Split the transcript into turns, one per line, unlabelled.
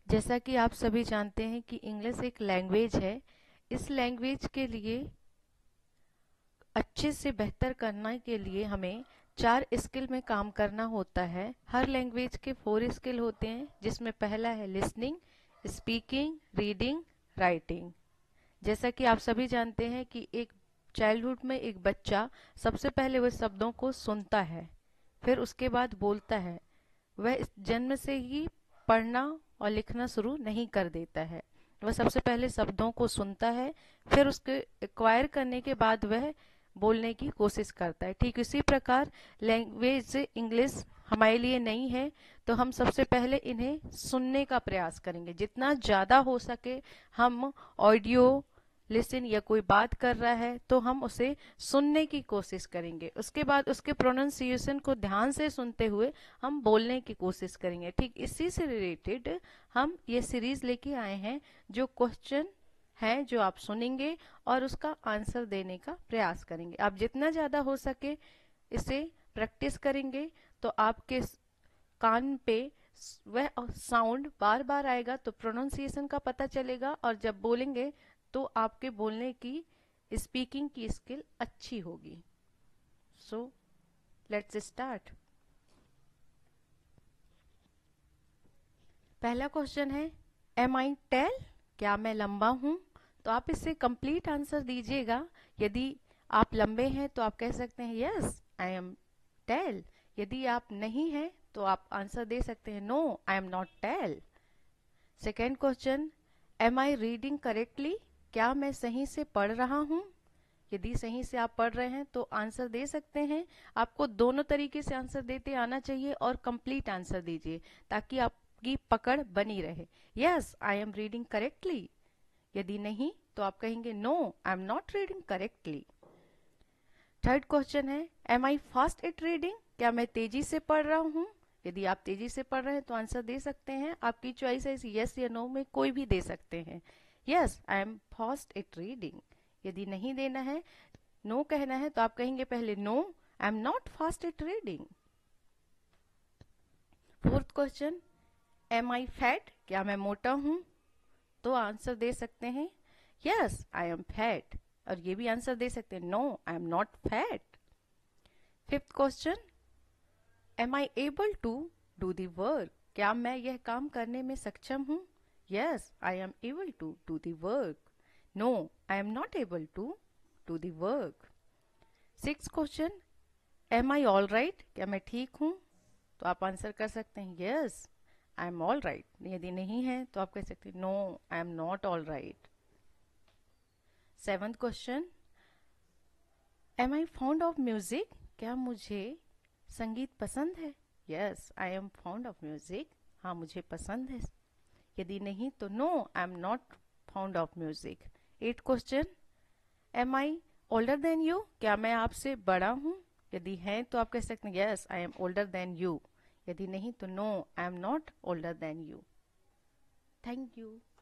जैसा कि आप सभी जानते हैं कि इंग्लिश एक लैंग्वेज है। इस लैंग्वेज के लिए अच्छे से बेहतर करने के लिए हमें 4 स्किल में काम करना होता है। हर लैंग्वेज के 4 स्किल होते हैं, जिसमें पहला है लिसनिंग, स्पीकिंग, रीडिंग, राइटिंग। जैसा कि आप सभी जानते हैं कि एक चाइल्डहुड में एक बच्चा सबसे पहले वह शब्दों को सुनता है, फिर उसके बाद बोलता है। वह जन्म से ही पढ़ना और लिखना शुरू नहीं कर देता है। वह सबसे पहले शब्दों को सुनता है, फिर उसके एक्वायर करने के बाद वह बोलने की कोशिश करता है। ठीक इसी प्रकार लैंग्वेज इंग्लिश हमारे लिए नहीं है, तो हम सबसे पहले इन्हें सुनने का प्रयास करेंगे। जितना ज्यादा हो सके हम ऑडियो लिसन या कोई बात कर रहा है तो हम उसे सुनने की कोशिश करेंगे। उसके बाद उसके प्रोनाउंसिएशन को ध्यान से सुनते हुए हम बोलने की कोशिश करेंगे। ठीक इसी से रिलेटेड हम ये सीरीज लेके आए हैं, जो क्वेश्चन है जो आप सुनेंगे और उसका आंसर देने का प्रयास करेंगे। आप जितना ज्यादा हो सके इसे प्रैक्टिस करेंगे तो आपके कान पे वह साउंड बार बार आएगा, तो प्रोनाउंसिएशन का पता चलेगा, और जब बोलेंगे तो आपके बोलने की स्पीकिंग की स्किल अच्छी होगी। So let's start. पहला क्वेश्चन है, एम आई टेल? क्या मैं लंबा हूं? तो आप इससे कंप्लीट आंसर दीजिएगा। यदि आप लंबे हैं तो आप कह सकते हैं यस आई एम टेल। यदि आप नहीं हैं तो आप आंसर दे सकते हैं no I am not tall. Second question, am I reading correctly? क्या मैं सही से पढ़ रहा हूं? यदि सही से आप पढ़ रहे हैं तो आंसर दे सकते हैं। आपको दोनों तरीके से आंसर देते आना चाहिए और कंप्लीट आंसर दीजिए, ताकि आपकी पकड़ बनी रहे। Yes I am reading correctly. यदि नहीं तो आप कहेंगे no I am not reading correctly. Third question है, am I fast at reading? क्या मैं तेजी से पढ़ रहा हूँ? यदि आप तेजी से पढ़ रहे हैं तो आंसर दे सकते हैं। आपकी चॉइस है यस या नो में कोई भी दे सकते हैं। Yes I am fast at reading. यदि नहीं देना है, नो कहना है, तो आप कहेंगे पहले no I am not fast at reading. Fourth question, am I fat? क्या मैं मोटा हूं? तो आंसर दे सकते हैं यस आई एम फैट, और ये भी आंसर दे सकते हैं no I am not fat. Fifth question, am I able to do the work? क्या मैं यह काम करने में सक्षम हूं? Yes I am able to do the work. No I am not able to do the work. Six question, am I all right? क्या मैं ठीक हूं? तो आप आंसर कर सकते हैं yes I am all right. यदि नहीं है तो आप कह सकते हैं no I am not all right. Seventh question, am I fond of music? क्या मुझे संगीत पसंद है? Yes I am fond of music. हाँ मुझे पसंद है। यदि नहीं तो no I am not fond of music. Eighth question, am I older than you? क्या मैं आपसे बड़ा हूँ? यदि है तो आप कह सकते हैं yes I am older than you. यदि नहीं तो no I am not older than you. Thank you.